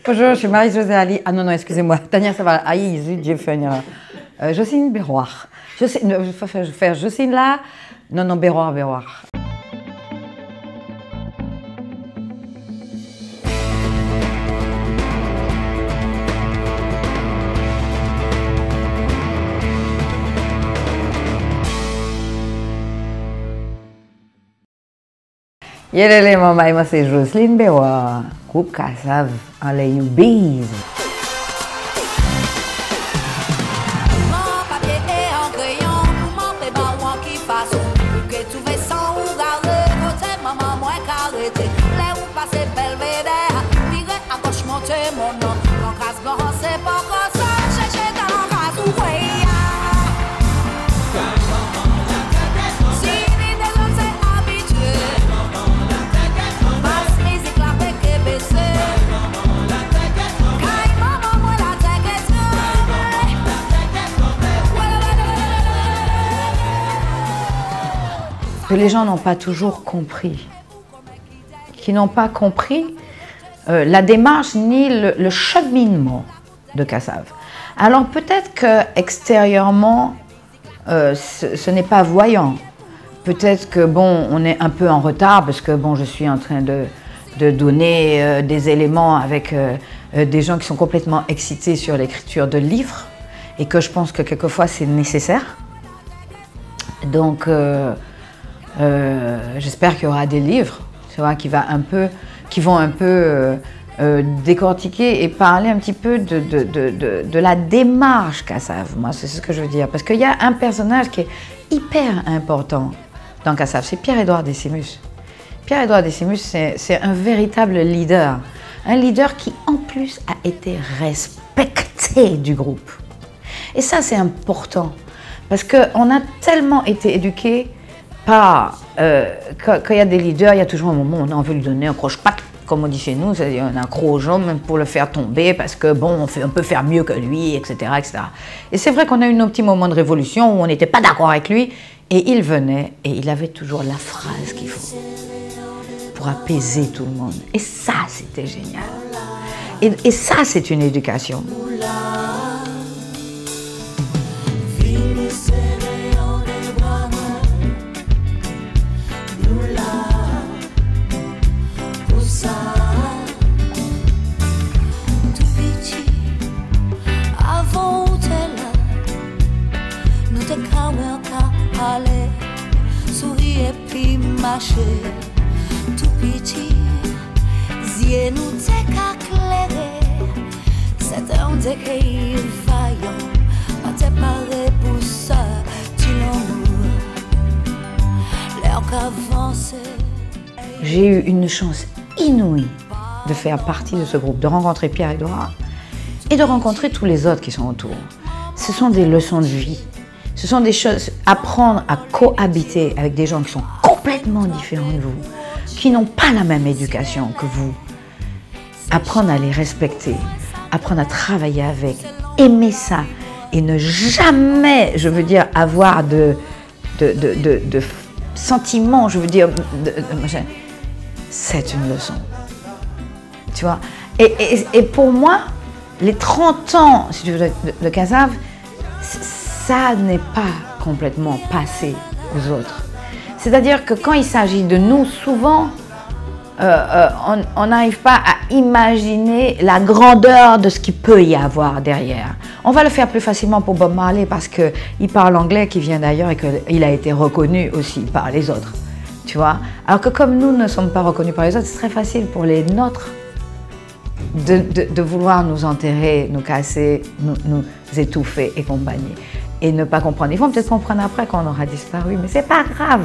Bonjour, je suis Marie-Josée Ali. Ah non, non, excusez-moi. Tania, ça va. Aïe, zut, j'ai fait une erreur. Jocelyne Béroir. Je vais faire Jocelyne là. Non, non, Béroir, Béroir. Yelele mama, moi c'est Jocelyne Béroir. Groupe Kassav, en les newbies. Que les gens n'ont pas toujours compris, qui n'ont pas compris la démarche ni le cheminement de Kassav. Alors peut-être qu'extérieurement, ce n'est pas voyant. Peut-être que bon, on est un peu en retard parce que bon, je suis en train de donner des éléments avec des gens qui sont complètement excités sur l'écriture de livres et que je pense que quelquefois c'est nécessaire. Donc j'espère qu'il y aura des livres, tu vois, qui vont un peu décortiquer et parler un petit peu de la démarche Kassav. Moi, c'est ce que je veux dire. Parce qu'il y a un personnage qui est hyper important dans Kassav, c'est Pierre-Édouard Décimus. Pierre-Édouard Décimus, c'est un véritable leader. Un leader qui, en plus, a été respecté du groupe. Et ça, c'est important. Parce qu'on a tellement été éduqués par, quand il y a des leaders, il y a toujours un moment où on a envie de lui donner un croche-patte, comme on dit chez nous, c'est-à-dire un croche même pour le faire tomber, parce que bon, on peut faire mieux que lui, etc. etc. Et c'est vrai qu'on a eu un petit moment de révolution où on n'était pas d'accord avec lui, et il venait, et il avait toujours la phrase qu'il faut pour apaiser tout le monde. Et ça, c'était génial. Et ça, c'est une éducation. Tout petit, yeux nous éclairés, c'est un décret faillant, on t'est paré pour ça, tu l'amour, l'air qu'avance. J'ai eu une chance inouïe de faire partie de ce groupe, de rencontrer Pierre-Édouard et de rencontrer tous les autres qui sont autour. Ce sont des leçons de vie. Ce sont des choses, apprendre à cohabiter avec des gens qui sont complètement différents de vous, qui n'ont pas la même éducation que vous. Apprendre à les respecter, apprendre à travailler avec, aimer ça et ne jamais, je veux dire, avoir de sentiments, je veux dire, c'est une leçon. Tu vois, et pour moi, les 30 ans, si tu veux, de Kassav, ça n'est pas complètement passé aux autres. C'est-à-dire que quand il s'agit de nous, souvent, on n'arrive pas à imaginer la grandeur de ce qu'il peut y avoir derrière. On va le faire plus facilement pour Bob Marley parce qu'il parle anglais, qu'il vient d'ailleurs et qu'il a été reconnu aussi par les autres. Tu vois? Alors que comme nous ne sommes pas reconnus par les autres, c'est très facile pour les nôtres de vouloir nous enterrer, nous casser, nous étouffer et compagnie. Et ne pas comprendre. Ils vont peut-être comprendre après quand on aura disparu, mais c'est pas grave.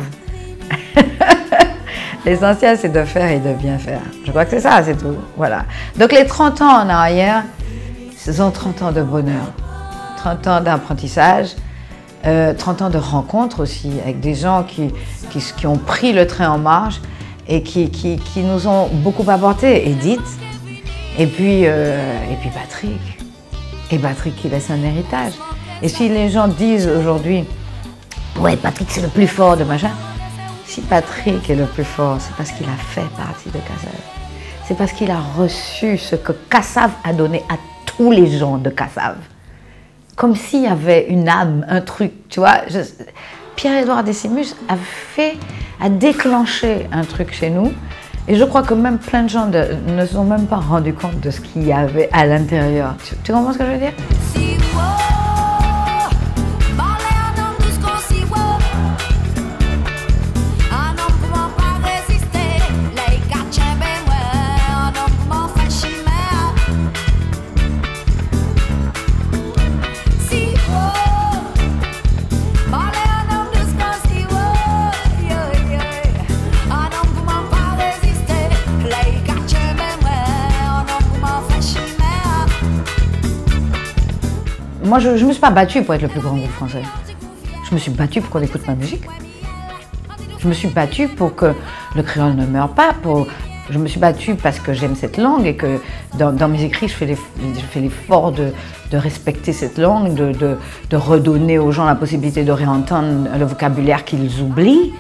L'essentiel, c'est de faire et de bien faire. Je crois que c'est ça, c'est tout. Voilà. Donc les 30 ans en arrière, ce sont 30 ans de bonheur, 30 ans d'apprentissage, 30 ans de rencontres aussi, avec des gens qui ont pris le train en marche et qui nous ont beaucoup apporté. Edith, et puis Patrick. Et Patrick qui laisse un héritage. Et si les gens disent aujourd'hui, ouais, Patrick c'est le plus fort de machin, si Patrick est le plus fort, c'est parce qu'il a fait partie de Kassav. c'est parce qu'il a reçu ce que Kassav a donné à tous les gens de Kassav. Comme s'il y avait une âme, un truc, tu vois. Pierre-Édouard Décimus a déclenché un truc chez nous. Et je crois que même plein de gens ne se sont même pas rendus compte de ce qu'il y avait à l'intérieur. Tu comprends ce que je veux dire? Moi, je ne me suis pas battue pour être le plus grand groupe français. Je me suis battue pour qu'on écoute ma musique. Je me suis battue pour que le créole ne meure pas. Je me suis battue parce que j'aime cette langue et que dans mes écrits, je fais l'effort de respecter cette langue, de redonner aux gens la possibilité de réentendre le vocabulaire qu'ils oublient,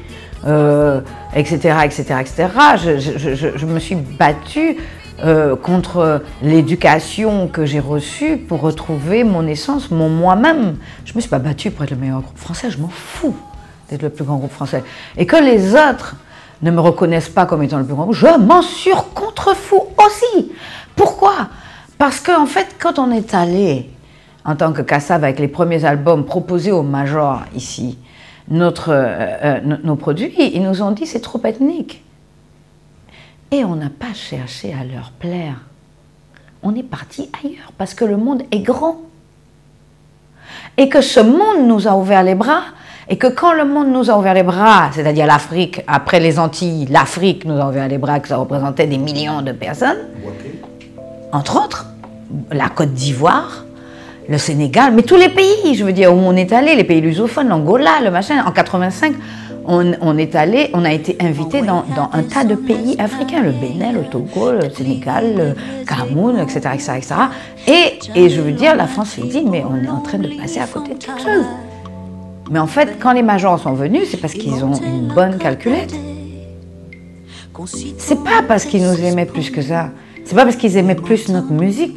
etc., etc., etc. Je me suis battue contre l'éducation que j'ai reçue pour retrouver mon essence, mon moi-même. Je ne me suis pas battue pour être le meilleur groupe français, je m'en fous d'être le plus grand groupe français. Et que les autres ne me reconnaissent pas comme étant le plus grand groupe, je m'en contrefous aussi. Pourquoi? Parce qu'en fait, quand on est allé, en tant que Kassav, avec les premiers albums proposés aux majors ici, nos produits, ils nous ont dit c'est trop ethnique. Et on n'a pas cherché à leur plaire. On est parti ailleurs parce que le monde est grand. Et que ce monde nous a ouvert les bras. Et que quand le monde nous a ouvert les bras, c'est-à-dire l'Afrique, après les Antilles, l'Afrique nous a ouvert les bras, que ça représentait des millions de personnes. Entre autres, la Côte d'Ivoire, le Sénégal, mais tous les pays, je veux dire, où on est allé, les pays lusophones, l'Angola, le machin. En 85, on a été invité dans un tas de pays africains, le Bénin, le Togo, le Sénégal, le Cameroun, etc., etc., etc. Et je veux dire, la France s'est dit, mais on est en train de passer à côté de quelque chose. Mais en fait, quand les majors sont venus, c'est parce qu'ils ont une bonne calculette. C'est pas parce qu'ils nous aimaient plus que ça. C'est pas parce qu'ils aimaient plus notre musique.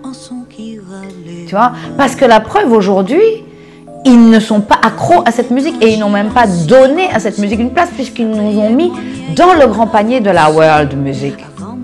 Tu vois? Parce que la preuve aujourd'hui, ils ne sont pas accros à cette musique et ils n'ont même pas donné à cette musique une place puisqu'ils nous ont mis dans le grand panier de la world music.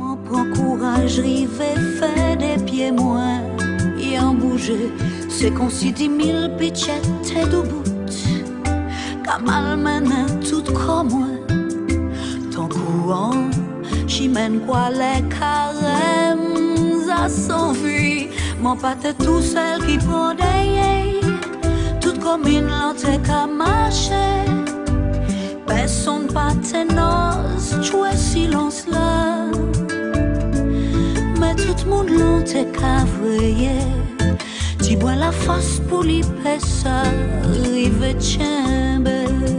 C'est qu'on s'y dit mille pitchettes et debout, comme almana tout comme moi. Ton courant, j'y mène quoi les carèmes à son vie. Mon pâté tout seul qui prend des tout comme une lente qu'à marcher. Personne pas ténose, tu es silence là. Mais tout le monde lente qu'à vriller. Tu bois la force pour l'épaisseur, rive chambre.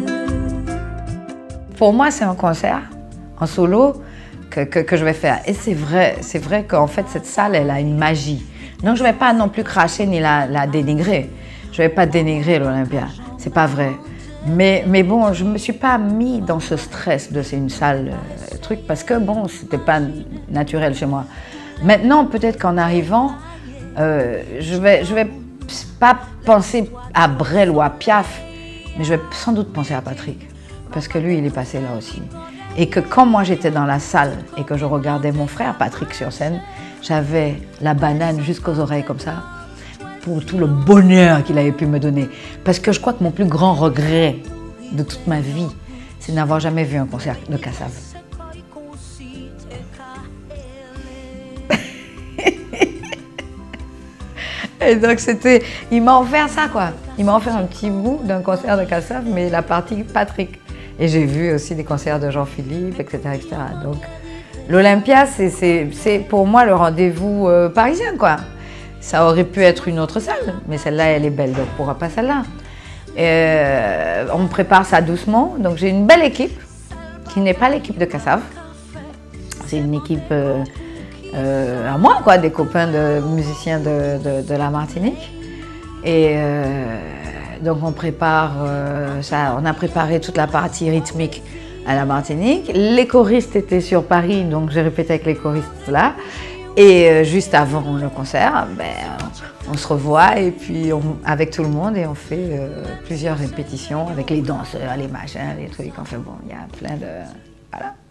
Pour moi, c'est un concert en solo que je vais faire. Et c'est vrai qu'en fait, cette salle, elle a une magie. Donc, je ne vais pas non plus cracher ni la dénigrer. Je ne vais pas dénigrer l'Olympia. C'est pas vrai. Mais bon, je ne me suis pas mis dans ce stress de c'est une salle truc parce que bon, c'était pas naturel chez moi. Maintenant, peut-être qu'en arrivant, je vais pas penser à Brel ou à Piaf, mais je vais sans doute penser à Patrick, parce que lui, il est passé là aussi. Et que quand moi j'étais dans la salle et que je regardais mon frère Patrick sur scène, j'avais la banane jusqu'aux oreilles comme ça, pour tout le bonheur qu'il avait pu me donner. Parce que je crois que mon plus grand regret de toute ma vie, c'est de n'avoir jamais vu un concert de Kassav. Et donc il m'a offert ça quoi. Il m'a offert un petit bout d'un concert de Kassav, mais la partie Patrick. Et j'ai vu aussi des concerts de Jean-Philippe, etc., etc. Donc l'Olympia, c'est pour moi le rendez-vous parisien quoi. Ça aurait pu être une autre salle, mais celle-là elle est belle, donc pourquoi pas celle-là. On prépare ça doucement, donc j'ai une belle équipe qui n'est pas l'équipe de Kassav. C'est une équipe à moi, quoi, des copains de musiciens de la Martinique. Et donc on prépare ça, on a préparé toute la partie rythmique à la Martinique. Les choristes étaient sur Paris, donc j'ai répété avec les choristes là. Et juste avant le concert, on se revoit et puis avec tout le monde et on fait plusieurs répétitions avec les danseurs, les machins, les trucs. Enfin bon, il y a plein de... Voilà.